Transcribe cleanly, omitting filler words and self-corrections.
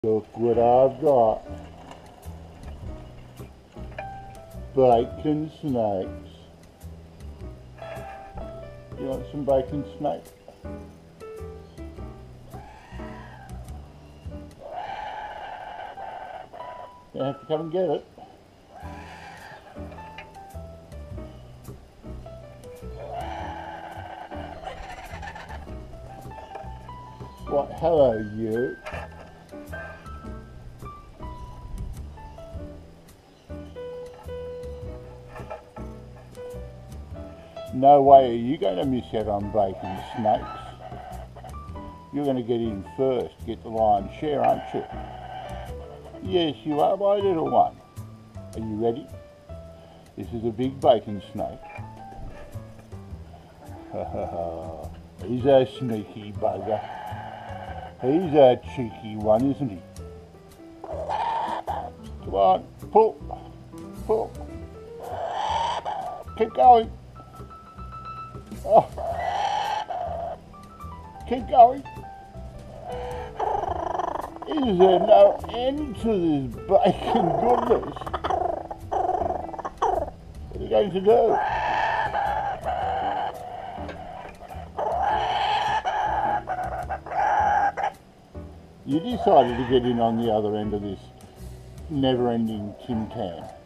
Look what I've got. Bacon snakes. You want some bacon snake? You have to come and get it. What? Hello, you. No way are you going to miss out on bacon snakes. You're going to get in first, get the lion's share, aren't you? Yes, you are, my little one. Are you ready? This is a big bacon snake. He's a sneaky bugger. He's a cheeky one, isn't he? Come on, pull, pull. Keep going. Oh. Keep going. Is there no end to this bacon goodness? What are you going to do? You decided to get in on the other end of this never-ending Tim Tam.